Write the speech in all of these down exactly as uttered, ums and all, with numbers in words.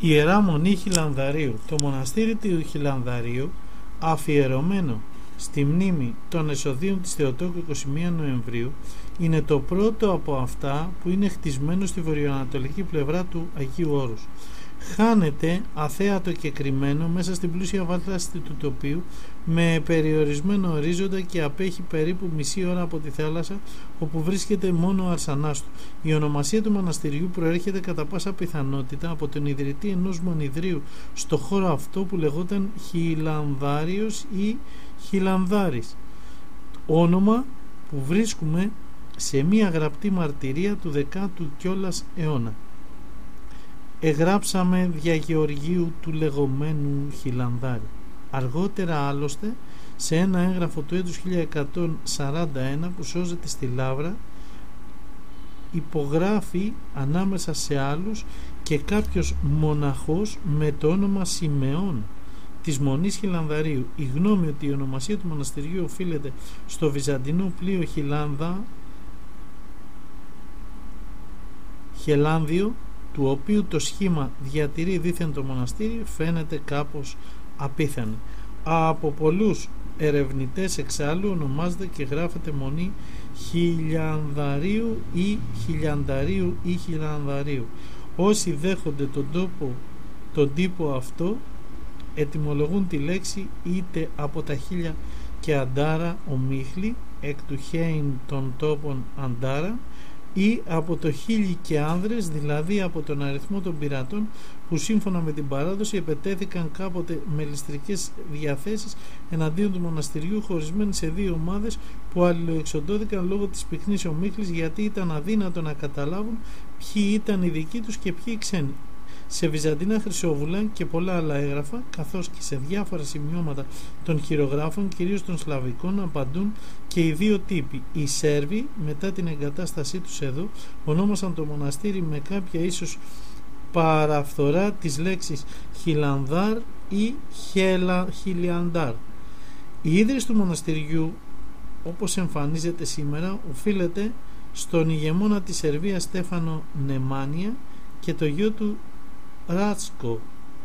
Ιερά Μονή Χιλανδαρίου. Το μοναστήρι του Χιλανδαρίου, αφιερωμένο στη μνήμη των εσοδείων της Θεοτόκου εικοστή πρώτη Νοεμβρίου, είναι το πρώτο από αυτά που είναι χτισμένο στη βορειοανατολική πλευρά του Αγίου Όρους. Χάνεται αθέατο και κρυμμένο μέσα στην πλούσια βάθραξη του τοπίου, με περιορισμένο ορίζοντα, και απέχει περίπου μισή ώρα από τη θάλασσα, όπου βρίσκεται μόνο ο αρσανάς του. Η ονομασία του μοναστηριού προέρχεται κατά πάσα πιθανότητα από τον ιδρυτή ενός μονιδρίου στο χώρο αυτό, που λεγόταν Χιλανδάριος ή Χιλανδάρης, όνομα που βρίσκουμε σε μία γραπτή μαρτυρία του δεκάτου κιόλας αιώνα. Εγράψαμε δια Γεωργίου του λεγόμενου Χιλανδάρη. Αργότερα άλλωστε, σε ένα έγγραφο του έτους χίλια εκατόν σαράντα ένα που σώζεται στη Λαύρα, υπογράφει ανάμεσα σε άλλους και κάποιος μοναχός με το όνομα Σιμεών της Μονής Χιλανδαρίου. Η γνώμη ότι η ονομασία του μοναστηριού οφείλεται στο βυζαντινό πλοίο Χιλάνδα, Χελάνδιο, του οποίου το σχήμα διατηρεί δήθεν το μοναστήρι, φαίνεται κάπως απίθανη. Από πολλούς ερευνητές εξάλλου ονομάζεται και γράφεται Μονή Χιλιανδαρίου ή Χιλιανταρίου ή Χιλανδαρίου. Όσοι δέχονται τον τόπο, τον τύπο αυτό, ετυμολογούν τη λέξη είτε από τα χίλια και αντάρα ομίχλη, εκ του χέιν των τόπων αντάρα, ή από το χίλι και άνδρες, δηλαδή από τον αριθμό των πειρατών που σύμφωνα με την παράδοση επετέθηκαν κάποτε με ληστρικές διαθέσεις εναντίον του μοναστηριού, χωρισμένοι σε δύο ομάδες που αλληλοεξοντώθηκαν λόγω της πυκνής ομίχλης, γιατί ήταν αδύνατο να καταλάβουν ποιοι ήταν οι δικοί τους και ποιοι οι ξένοι. Σε βυζαντινά χρυσόβουλα και πολλά άλλα έγγραφα, καθώς και σε διάφορα σημειώματα των χειρογράφων, κυρίως των σλαβικών, απαντούν και οι δύο τύποι. Οι Σέρβοι, μετά την εγκατάστασή τους εδώ, ονόμασαν το μοναστήρι με κάποια ίσως παραφθορά της λέξης Χιλανδάρ ή Χελα, Χιλιαντάρ. Η ίδρυση του μοναστηριού, όπως εμφανίζεται σήμερα, οφείλεται στον ηγεμόνα της Σερβίας Στέφανο Νεμάνια και το γιο του Ράτσκο.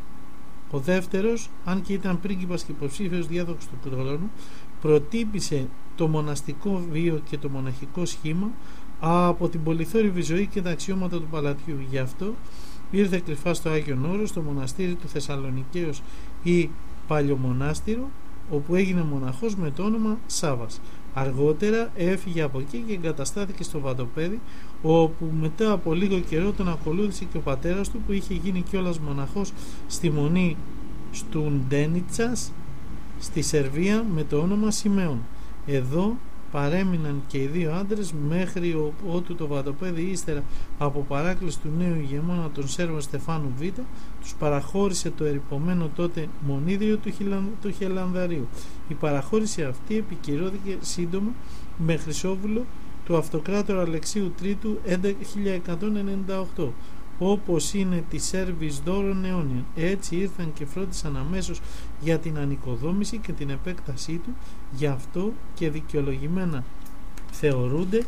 Ο δεύτερος, αν και ήταν πρίγκιπας και υποψήφιος διάδοχος του χρόνου, προτύπησε το μοναστικό βίο και το μοναχικό σχήμα από την πολυθόρυβη ζωή και τα αξιώματα του παλατιού. Γι' αυτό ήρθε κρυφά στο Άγιον Όρος, στο μοναστήρι του Θεσσαλονικαίος ή Παλιομονάστηρο, όπου έγινε μοναχός με το όνομα Σάβας. Αργότερα έφυγε από εκεί και εγκαταστάθηκε στο Βατοπέδι, όπου μετά από λίγο καιρό τον ακολούθησε και ο πατέρας του, που είχε γίνει κιόλας μοναχός στη Μονή Στουντένιτσας στη Σερβία με το όνομα Σιμεών. Εδώ παρέμειναν και οι δύο άντρες μέχρι ότου το Βατοπέδι, ύστερα από παράκληση του νέου ηγεμόνα των Σέρβων Στεφάνου Β, τους παραχώρησε το ερειπωμένο τότε μονίδριο του, Χιλαν, του Χελανδαρίου. Η παραχώρηση αυτή επικυρώθηκε σύντομα με χρυσόβουλο του Αυτοκράτορα Αλεξίου Τρίτου χίλια εκατόν ενενήντα οκτώ, όπως είναι τη Σέρβης δώρων αιώνιων. Έτσι ήρθαν και φρόντισαν αμέσως για την ανοικοδόμηση και την επέκτασή του, γι' αυτό και δικαιολογημένα θεωρούνται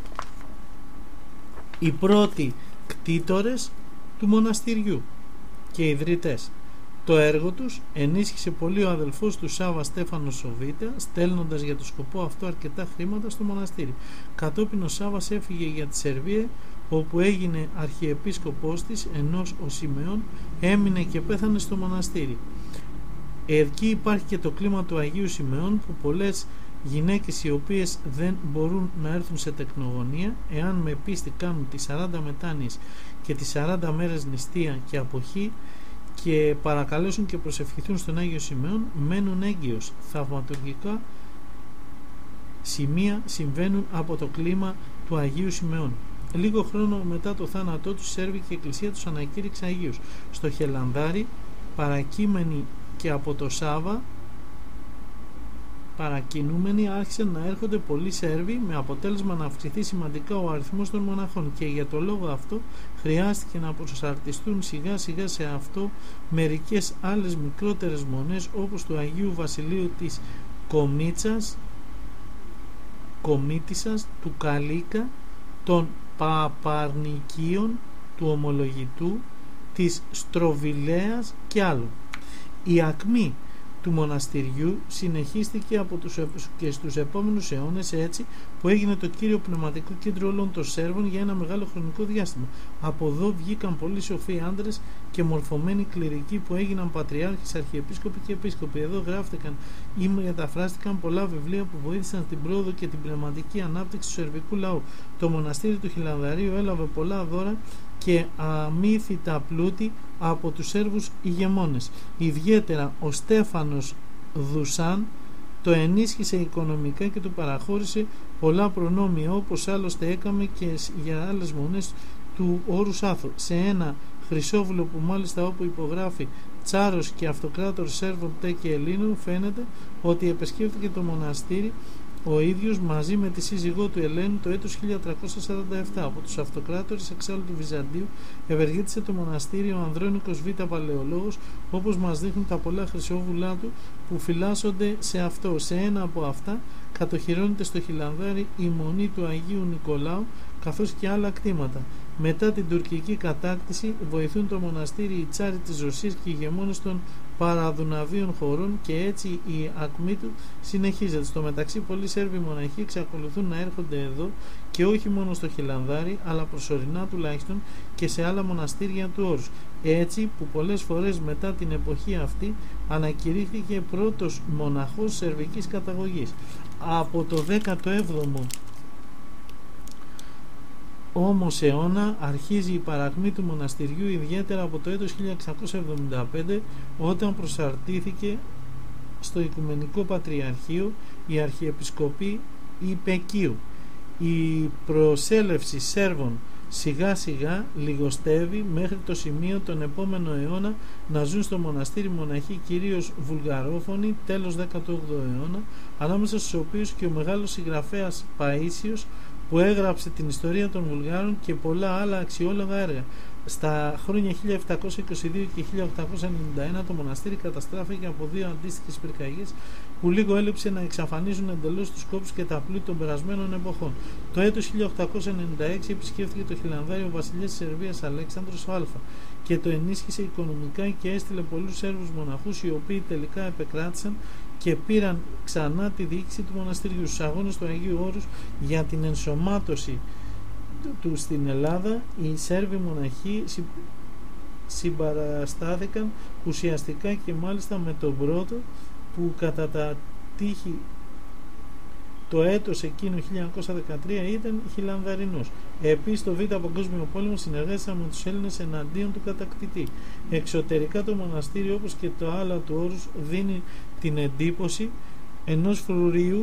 οι πρώτοι κτήτορες του μοναστηριού και ιδρυτές. Το έργο τους ενίσχυσε πολύ ο αδελφός του Σάβα Στέφανος Σοβίτα, στέλνοντας για το σκοπό αυτό αρκετά χρήματα στο μοναστήρι. Κατόπιν ο Σάβας έφυγε για τη Σερβία, όπου έγινε αρχιεπίσκοπος της, ενώ ο Σιμεών έμεινε και πέθανε στο μοναστήρι. Εκεί υπάρχει και το κλίμα του Αγίου Σιμεών, που πολλές γυναίκες οι οποίες δεν μπορούν να έρθουν σε τεκνογωνία, εάν με πίστη κάνουν τις σαράντα μετάνοιες και τις σαράντα μέρες νηστεία και αποχή και παρακαλέσουν και προσευχηθούν στον Άγιο Σιμεών, μένουν έγκυος. Θαυματουργικά σημεία συμβαίνουν από το κλίμα του Αγίου Σιμεών. Λίγο χρόνο μετά το θάνατό του, η Σέρβικη Εκκλησία τους ανακήρυξε Αγίους. Στο Χελανδάρι, παρακείμενοι και από το Σάβα, παρακινούμενοι, άρχισαν να έρχονται πολλοί Σέρβοι, με αποτέλεσμα να αυξηθεί σημαντικά ο αριθμός των μοναχών, και για το λόγο αυτό χρειάστηκε να προσαρτιστούν σιγά σιγά σε αυτό μερικές άλλες μικρότερες μονές, όπως του Αγίου Βασιλείου της Κομίτσας, Κομίτισσας, του Καλίκα, των Παπαρνικίων, του Ομολογητού, της Στροβιλέας και άλλο. Η ακμή του μοναστηριού συνεχίστηκε από τους, και στους επόμενους αιώνες, έτσι που έγινε το κύριο πνευματικό κέντρο όλων των Σέρβων για ένα μεγάλο χρονικό διάστημα. Από εδώ βγήκαν πολλοί σοφοί άντρες και μορφωμένοι κληρικοί που έγιναν πατριάρχες, αρχιεπίσκοποι και επίσκοποι. Εδώ γράφτηκαν ή μεταφράστηκαν πολλά βιβλία που βοήθησαν την πρόοδο και την πνευματική ανάπτυξη του σερβικού λαού. Το μοναστήρι του Χιλανδαρίου έλαβε πολλά δώρα και αμύθιτα πλούτη από τους Σέρβους ηγεμόνες. Ιδιαίτερα ο Στέφανος Δουσάν το ενίσχυσε οικονομικά και του παραχώρησε πολλά προνόμια, όπως άλλωστε έκαμε και για άλλες μονές του όρους Άθο. Σε ένα χρυσόβουλο που μάλιστα όπου υπογράφει Τσάρος και Αυτοκράτορ Σέρβων Τε και Ελλήνων, φαίνεται ότι επισκέφθηκε το μοναστήρι ο ίδιος μαζί με τη σύζυγό του Ελένη το έτος χίλια τριακόσια σαράντα επτά. Από τους αυτοκράτορες εξάλλου του Βυζαντίου ευεργέτησε το μοναστήριο ο Ανδρώνικος Β. Παλαιολόγος, όπως μας δείχνουν τα πολλά χρυσόβουλά του που φυλάσσονται σε αυτό. Σε ένα από αυτά κατοχυρώνεται στο Χιλανδάρι η μονή του Αγίου Νικολάου, καθώς και άλλα κτήματα. Μετά την τουρκική κατάκτηση βοηθούν το μοναστήρι οι τσάροι της Ρωσίας και οι ηγεμόνες των παραδουναβίων χωρών και έτσι η ακμή του συνεχίζεται. Στο μεταξύ πολλοί Σέρβοι μοναχοί εξακολουθούν να έρχονται εδώ και όχι μόνο στο Χιλανδάρι, αλλά προσωρινά τουλάχιστον και σε άλλα μοναστήρια του όρους. Έτσι που πολλές φορές μετά την εποχή αυτή ανακηρύχθηκε πρώτος μοναχός σερβικής καταγωγής. Από το δέκατο έβδομο όμως αιώνα αρχίζει η παρακμή του μοναστηριού, ιδιαίτερα από το έτος χίλια εξακόσια εβδομήντα πέντε, όταν προσαρτήθηκε στο Οικουμενικό Πατριαρχείο η Αρχιεπισκοπή Ιππεκίου. Η προσέλευση Σέρβων σιγά σιγά λιγοστεύει μέχρι το σημείο τον επόμενο αιώνα να ζουν στο μοναστήρι μοναχοί κυρίως βουλγαρόφωνοι, τέλος δέκατο όγδοο αιώνα, ανάμεσα στους οποίους και ο μεγάλος συγγραφέας Παΐσιος που έγραψε την ιστορία των Βουλγάρων και πολλά άλλα αξιόλογα έργα. Στα χρόνια χίλια επτακόσια είκοσι δύο και χίλια οκτακόσια ενενήντα ένα το μοναστήρι καταστράφηκε από δύο αντίστοιχες πυρκαγιές που λίγο έλειψε να εξαφανίζουν εντελώς τους κόπους και τα πλούτη των περασμένων εποχών. Το έτος χίλια οκτακόσια ενενήντα έξι επισκέφθηκε το Χιλανδάριο ο βασιλιάς της Σερβίας Αλέξανδρος Α και το ενίσχυσε οικονομικά και έστειλε πολλούς Σέρβους μοναχούς, οι οποίοι τελικά επεκράτησαν και πήραν ξανά τη διοίκηση του μοναστηριού. Στους αγώνες του Αγίου Όρους για την ενσωμάτωση του στην Ελλάδα, οι Σέρβοι μοναχοί συμπαραστάθηκαν ουσιαστικά και μάλιστα με τον πρώτο, που κατά τα τύχη το έτος εκείνο χίλια εννιακόσια δεκατρία ήταν Χιλανδαρινός. Επίσης το Β' Παγκόσμιο Πόλεμο συνεργάστηκαν με τους Έλληνες εναντίον του κατακτητή. Εξωτερικά το μοναστήριο, όπως και το άλλο του όρους, δίνει την εντύπωση ενός φρουρίου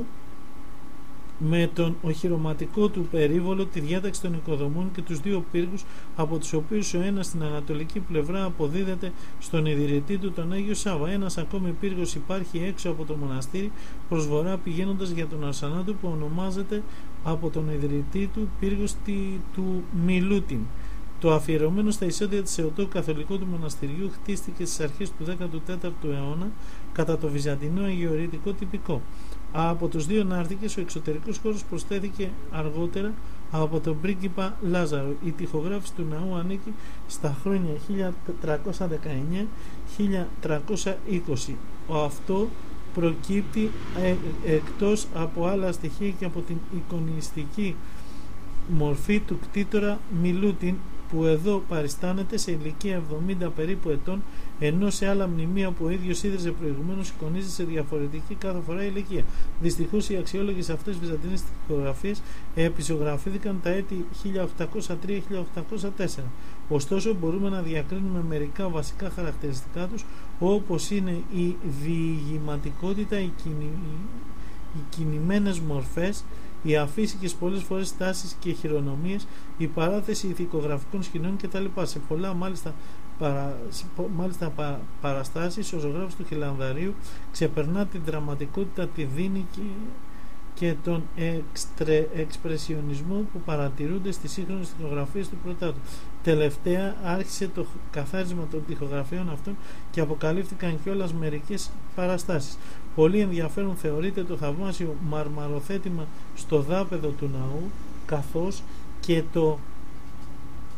με τον οχυρωματικό του περίβολο, τη διάταξη των οικοδομών και τους δύο πύργους, από τους οποίους ο ένας στην ανατολική πλευρά αποδίδεται στον ιδρυτή του τον Άγιο Σάβα. Ένας ακόμη πύργος υπάρχει έξω από το μοναστήρι προς βορρά πηγαίνοντας για τον Αρσανάτο, που ονομάζεται από τον ιδρυτή του πύργος του Μιλούτιν. Το αφιερωμένο στα εισόδια της Εωτόκου καθολικό του μοναστηριού χτίστηκε στις αρχές του δέκατου τέταρτου αιώνα κατά το βυζαντινό αγιορειτικό τυπικό. Από τους δύο ναύτικες ο εξωτερικός χώρος προσθέθηκε αργότερα από τον πρίγκιπα Λάζαρο. Η τοιχογράφηση του ναού ανήκει στα χρόνια χίλια τριακόσια δεκαεννιά με χίλια τριακόσια είκοσι. Αυτό προκύπτει ε, εκτός από άλλα στοιχεία και από την εικονιστική μορφή του κτήτορα Μιλούτιν, που εδώ παριστάνεται σε ηλικία εβδομήντα περίπου ετών, ενώ σε άλλα μνημεία που ο ίδιος ίδρυζε προηγουμένως εικονίζεται σε διαφορετική κάθε φορά ηλικία. Δυστυχώς οι αξιόλογες αυτές βυζαντινές τοιχογραφίες επιζωγραφήθηκαν τα έτη χίλια οκτακόσια τρία με χίλια οκτακόσια τέσσερα. Ωστόσο μπορούμε να διακρίνουμε μερικά βασικά χαρακτηριστικά τους, όπως είναι η διηγηματικότητα, οι, κινη... οι κινημένες μορφές, οι αφύσικες πολλές φορές τάσεις και χειρονομίες, η παράθεση ηθικογραφικών σκηνών κτλ. Σε πολλά μάλιστα, παρα, μάλιστα πα, παραστάσεις ο ζωγράφος του Χιλανδαρίου ξεπερνά την δραματικότητα, τη δίνει και, και τον εξτρε, εξπρεσιονισμό που παρατηρούνται στις σύγχρονες τοιχογραφίες του Πρωτάτου. Τελευταία άρχισε το καθάρισμα των τοιχογραφιών αυτών και αποκαλύφθηκαν κιόλας μερικές παραστάσεις. Πολύ ενδιαφέρον θεωρείται το θαυμάσιο μαρμαροθέτημα στο δάπεδο του ναού, καθώς και το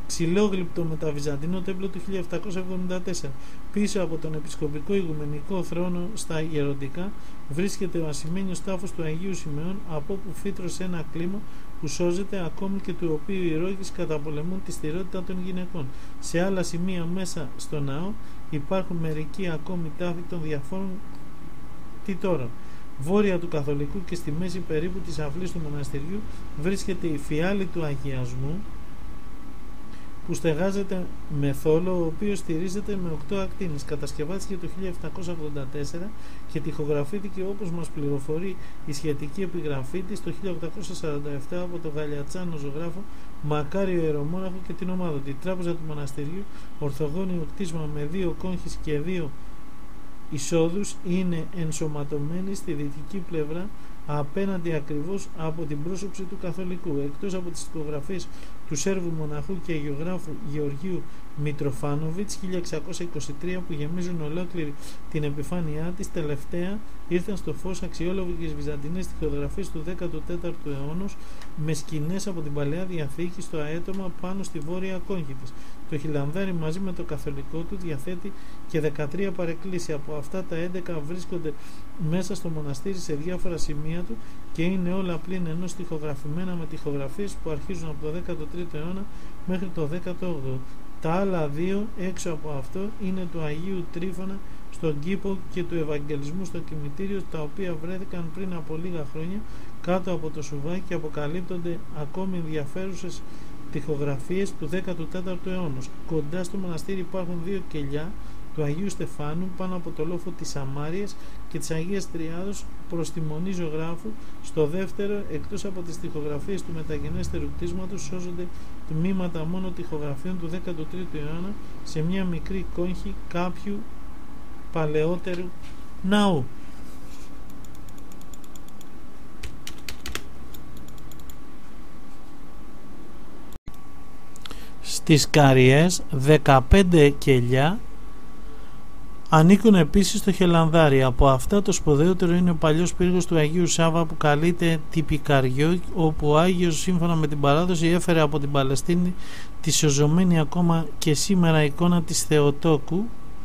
ξυλόγλυπτο μεταβυζαντινό τέμπλο του χίλια επτακόσια εβδομήντα τέσσερα. Πίσω από τον επισκοπικό ηγουμενικό θρόνο στα γεροντικά βρίσκεται ο ασημένιος τάφος του Αγίου Σημεών, από όπου φύτρωσε ένα κλίμα που σώζεται, ακόμη και του οποίου οι ρόγες καταπολεμούν τη στηρότητα των γυναικών. Σε άλλα σημεία μέσα στο ναό υπάρχουν μερικοί ακόμη τάφοι των διαφόρων τιτώρων. Βόρεια του Καθολικού και στη μέση περίπου της αυλής του μοναστηριού βρίσκεται η φιάλη του αγιασμού, που στεγάζεται με θόλο, ο οποίος στηρίζεται με οκτώ ακτίνες. Κατασκευάστηκε το χίλια επτακόσια ογδόντα τέσσερα και τοιχογραφήθηκε, όπως μας πληροφορεί η σχετική επιγραφή της, το χίλια οκτακόσια σαράντα επτά από τον Γαλιατσάνο ζωγράφο Μακάριο Ιερομόναχο και την ομάδα του. Η τράπεζα του μοναστηριού, ορθογώνιο κτίσμα με δύο κόγχες και δύο εισόδους, είναι ενσωματωμένη στη δυτική πλευρά, απέναντι ακριβώς από την πρόσωψη του Καθολικού. Εκτός από τις τοιχογραφίες του Σέρβου μοναχού και αγιογράφου Γεωργίου Μητροφάνοβιτς χίλια εξακόσια είκοσι τρία, που γεμίζουν ολόκληρη την επιφάνειά της, τελευταία ήρθαν στο φως αξιόλογες βυζαντινές τοιχογραφίες του δέκατου τέταρτου αιώνα με σκηνές από την Παλαιά Διαθήκη στο αέτομα πάνω στη βόρεια κόγχη της. Το Χιλανδάρι μαζί με το καθολικό του διαθέτει και δεκατρία παρεκκλήσια. Από αυτά τα έντεκα βρίσκονται μέσα στο μοναστήρι σε διάφορα σημεία του και είναι όλα πλην ενός τοιχογραφημένα με τοιχογραφίες που αρχίζουν από το δέκατο τρίτο αιώνα μέχρι το δέκατο όγδοο. Τα άλλα δύο έξω από αυτό είναι του Αγίου Τρίφωνα στον κήπο και του Ευαγγελισμού στο κημητήριο, τα οποία βρέθηκαν πριν από λίγα χρόνια κάτω από το σουβάκι και αποκαλύπτονται ακόμη ενδιαφέρουσες τοιχογραφίες του δέκατου τέταρτου αιώνα. Κοντά στο μοναστήρι υπάρχουν δύο κελιά του Αγίου Στεφάνου πάνω από το λόφο της Σαμάριας και της Αγίας Τριάδος προς τη μονή ζωγράφου. Στο δεύτερο, εκτός από τις τοιχογραφίες του μεταγενέστερου κτίσματος, σώζονται τμήματα μόνο τοιχογραφίων του δέκατου τρίτου αιώνα σε μια μικρή κόγχη κάποιου παλαιότερου ναού. Στις Καριές δεκαπέντε κελιά ανήκουν επίσης στο Χελανδάρι. Από αυτά το σπουδαιότερο είναι ο παλιός πύργος του Αγίου Σάβα, που καλείται Τυπικαριό, όπου ο Άγιος, σύμφωνα με την παράδοση, έφερε από την Παλαιστίνη τη σωζωμένη ακόμα και σήμερα εικόνα της Θεοτόκου.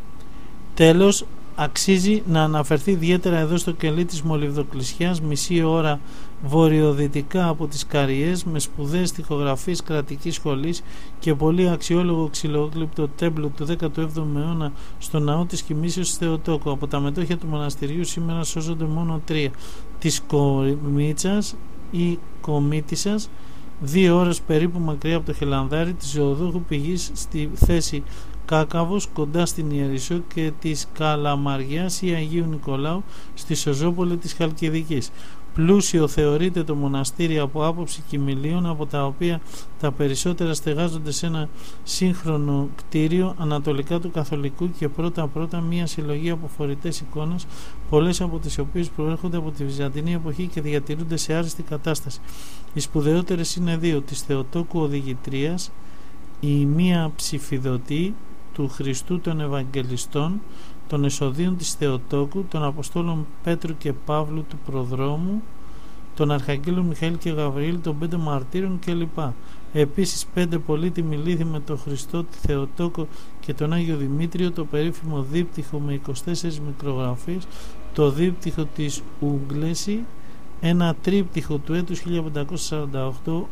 Τέλος, αξίζει να αναφερθεί ιδιαίτερα εδώ στο κελί της Μολυβδοκλησιάς, μισή ώρα βορειοδυτικά από τις Καριές, με σπουδαίες τοιχογραφίες κρατικής σχολής και πολύ αξιόλογο ξυλόγλυπτο τέμπλο του δέκατου έβδομου αιώνα στο ναό της Κοιμήσεως της Θεοτόκου. Από τα μετόχια του μοναστηριού σήμερα σώζονται μόνο τρία: της Κομίτσας ή Κομίτισσας, δύο ώρες περίπου μακριά από το Χελανδάρι, της Ζωοδούχου Πηγής στη θέση Κάκαβος κοντά στην Ιερισσό, και της Καλαμαριάς ή Αγίου Νικολάου στη Σωζόπολη της Χαλκιδικής. Πλούσιο θεωρείται το μοναστήρι από άποψη κοιμηλίων, από τα οποία τα περισσότερα στεγάζονται σε ένα σύγχρονο κτίριο ανατολικά του Καθολικού και πρώτα πρώτα μια συλλογή από φορητές εικόνες, πολλές από τις οποίες προέρχονται από τη Βυζαντινή εποχή και διατηρούνται σε άριστη κατάσταση. Οι σπουδαιότερες είναι δύο: της Θεοτόκου Οδηγητρίας, η μία ψηφιδωτή του Χριστού των Ευαγγελιστών, των εσοδίων της Θεοτόκου, των Αποστόλων Πέτρου και Παύλου του Προδρόμου, των Αρχαγγέλων Μιχαήλ και Γαβριήλ, των πέντε μαρτύρων κλπ. Επίσης πέντε πολύτιμοι λίθοι με τον Χριστό, τη Θεοτόκο και τον Άγιο Δημήτριο, το περίφημο δίπτυχο με είκοσι τέσσερις μικρογραφίες, το δίπτυχο της Ουγγλέση, ένα τρίπτυχο του έτους χίλια πεντακόσια σαράντα οκτώ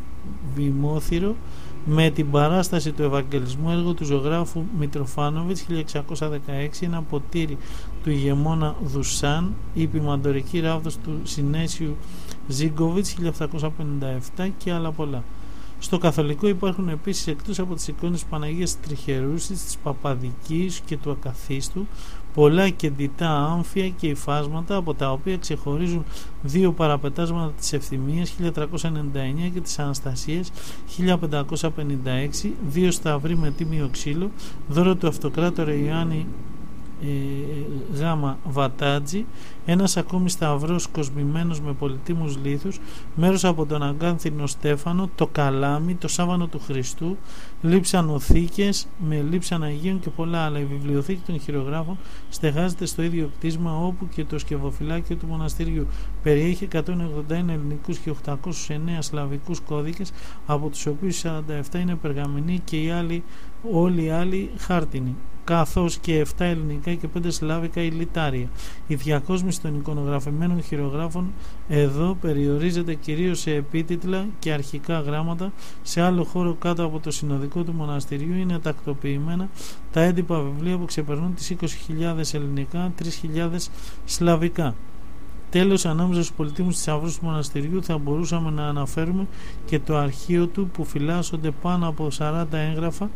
βημόθυρο με την παράσταση του Ευαγγελισμού, έργο του ζωγράφου Μητροφάνοβιτς χίλια εξακόσια δεκαέξι, ένα ποτήρι του ηγεμόνα Δουσάν, η ποιμαντορική ράβδος του Συνέσιου Ζίγκοβιτς χίλια επτακόσια πενήντα επτά και άλλα πολλά. Στο Καθολικό υπάρχουν επίσης, εκτός από τις εικόνες της Παναγίας Τριχερούσης, της Παπαδικής και του Ακαθίστου, πολλά και ντυτά άμφια και υφάσματα, από τα οποία ξεχωρίζουν δύο παραπετάσματα της Ευθυμίας χίλια τριακόσια ενενήντα εννέα και της Αναστασίας χίλια πεντακόσια πενήντα έξι, δύο σταυροί με τίμιο ξύλο, δώρο του αυτοκράτορα Ιωάννη ε, γάμα βατάτζι, ένας ακόμη σταυρός κοσμημένος με πολυτίμους λίθους, μέρος από τον Αγκάνθινο Στέφανο, το καλάμι, το σάβανο του Χριστού, λείψανοθήκες με λείψαν Αγίων και πολλά άλλα. Η βιβλιοθήκη των χειρογράφων στεγάζεται στο ίδιο κτίσμα, όπου και το σκευοφυλάκιο του μοναστηριού. Περιέχει εκατόν ογδόντα ένα ελληνικούς και οκτακόσιους εννέα σλαβικούς κώδικες, από τους οποίους σαράντα επτά είναι περγαμηνοί και οι άλλοι, όλοι οι άλλοι χάρτινοι, καθώς και επτά ελληνικά και πέντε σλάβικα ηλιτάρια. Η διακόσμηση των εικονογραφημένων χειρογράφων εδώ περιορίζεται κυρίως σε επίτιτλα και αρχικά γράμματα. Σε άλλο χώρο κάτω από το συνοδικό του μοναστηριού είναι τακτοποιημένα τα έντυπα βιβλία που ξεπερνούν τις είκοσι χιλιάδες ελληνικά, τρεις χιλιάδες σλαβικά. Τέλος, ανάμεσα στους πολυτίμους θησαυρούς του μοναστηριού θα μπορούσαμε να αναφέρουμε και το αρχείο του, που φυλάσσονται πάνω από σαράντα έγγραφα,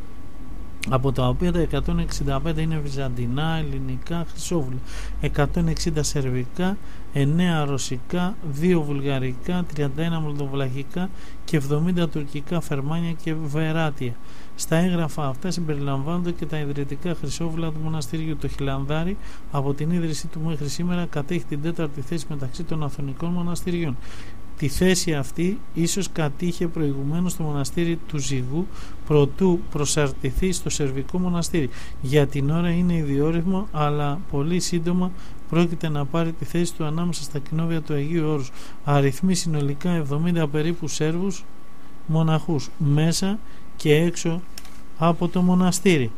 από τα οποία τα εκατόν εξήντα πέντε είναι βυζαντινά, ελληνικά, χρυσόβουλα, εκατόν εξήντα σερβικά, εννέα ρωσικά, δύο βουλγαρικά, τριάντα ένα μολδοβλαχικά και εβδομήντα τουρκικά φερμάνια και βεράτια. Στα έγγραφα αυτά συμπεριλαμβάνονται και τα ιδρυτικά χρυσόβουλα του μοναστηριού. Το Χιλανδάρι, από την ίδρυσή του μέχρι σήμερα, κατέχει την τέταρτη θέση μεταξύ των αθωνικών μοναστηριών. Τη θέση αυτή ίσως κατήχε προηγουμένως το μοναστήρι του Ζυγού, προτού προσαρτηθεί στο σερβικό μοναστήρι. Για την ώρα είναι ιδιόρυθμο, αλλά πολύ σύντομα πρόκειται να πάρει τη θέση του ανάμεσα στα κοινόβια του Αγίου Όρους. Αριθμεί συνολικά εβδομήντα περίπου Σέρβους μοναχούς μέσα και έξω από το μοναστήρι.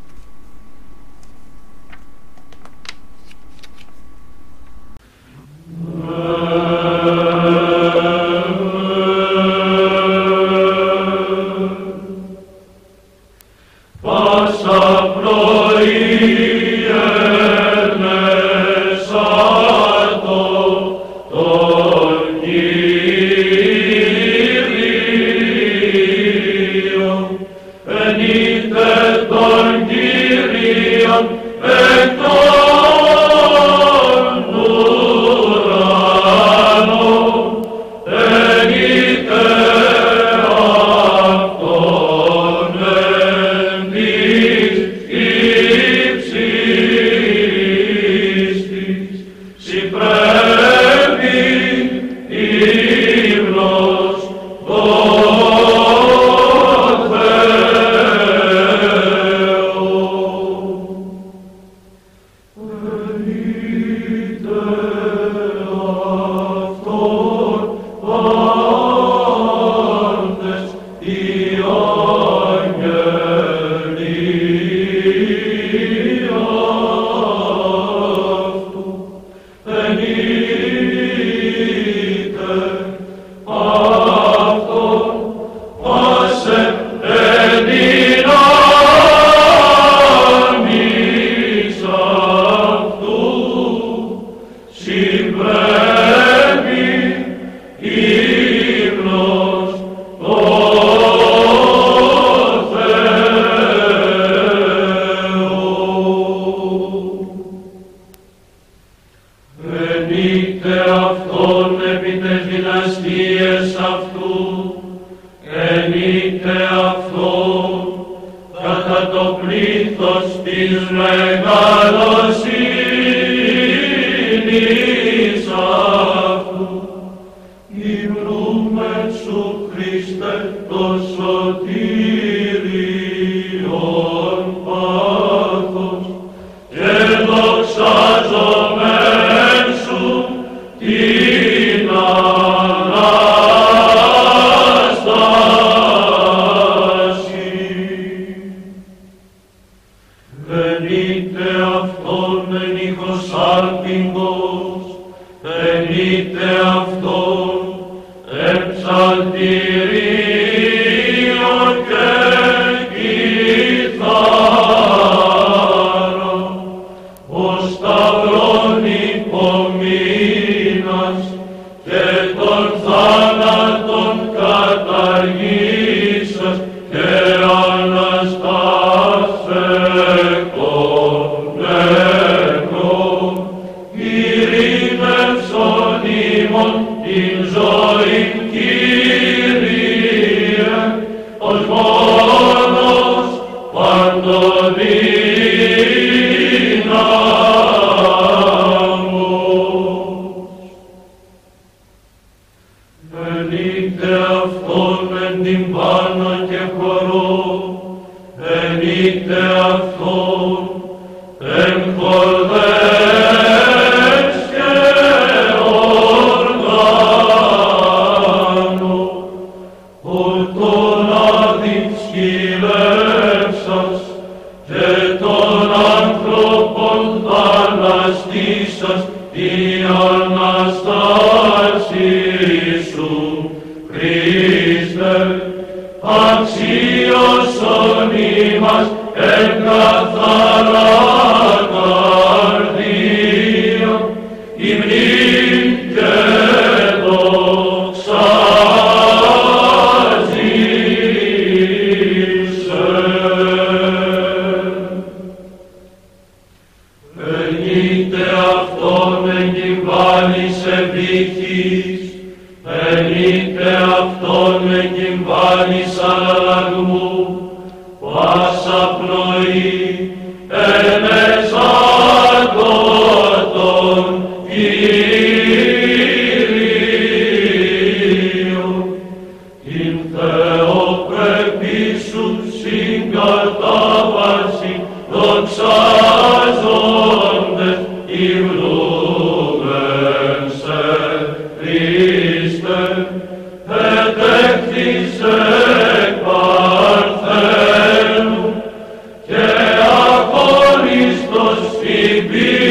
Yeah. Be